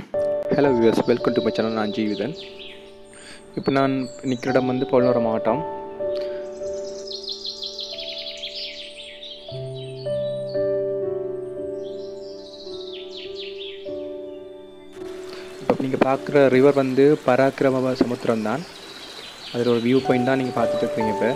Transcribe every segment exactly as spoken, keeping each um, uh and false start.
Hello viewers, welcome to my channel. நான் ஜீவிதன். இப்போ நான் நிற்கிற இடம் வந்து பொலன்னருவா மாவட்டம். இப்போ நீங்கள் பார்க்குற ரிவர் வந்து பராக்கிரம சமுத்திரம் தான். அதில் ஒரு வியூ பாயிண்ட் தான் நீங்கள் பார்த்துட்டு இருக்கீங்க. இப்போ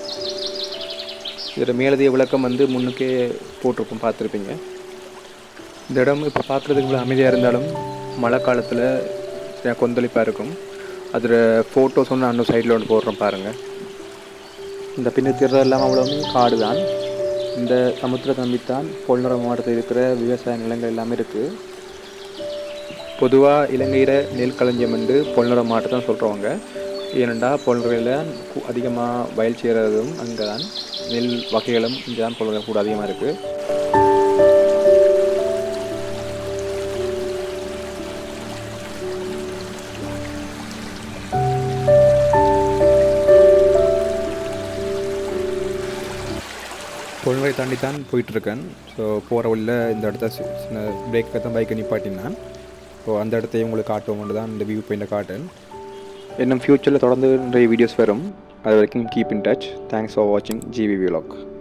இதில் மேலதிக விளக்கம் வந்து முன்னுக்கே போட்டிருப்போம், பார்த்துருப்பீங்க. இந்த இடம் இப்போ பார்க்குறதுக்கு இவ்வளோ அமைதியாக இருந்தாலும் மழை காலத்தில் கொந்தளிப்பாக இருக்கும். அதில் ஃபோட்டோஸ் ஒன்று அன்னொரு சைடில் ஒன்று போடுறோம் பாருங்கள். இந்த பின்ன திறது எல்லாம் அவ்வளோவும் காடு தான். இந்த சமுத்திரத்தை நம்பித்தான் பொலன்னருவா மாவட்டத்தில் இருக்கிற விவசாய நிலங்கள் எல்லாமே இருக்குது. பொதுவாக இலங்கையில் நெல் களஞ்சியம் வந்து பொலன்னருவா மாவட்டத்தை தான் சொல்கிறவங்க. ஏனெண்டா பொலன்னருவையில் அதிகமாக வயல் செய்கிறதும் அங்கே தான், நெல் வகைகளும் இங்கே தான் பொலன்னருவா கூட அதிகமாக இருக்குது. பொலன்னருவை தாண்டி தான் போயிட்டுருக்கேன். ஸோ போகிற வழியில் இந்த இடத்த சின்ன பிரேக்கை தான் பைக்கை நிப்பாட்டினான். ஸோ அந்த இடத்தையும் உங்களுக்கு காட்டுவோம் தான் இந்த வியூ பாயிண்ட்டை காட்டேன். இன்னும் ஃப்யூச்சரில் தொடர்ந்து நிறைய வீடியோஸ் வரும். அது வரைக்கும் keep in touch. Thanks for வாட்சிங் ஜிவி விலாக்.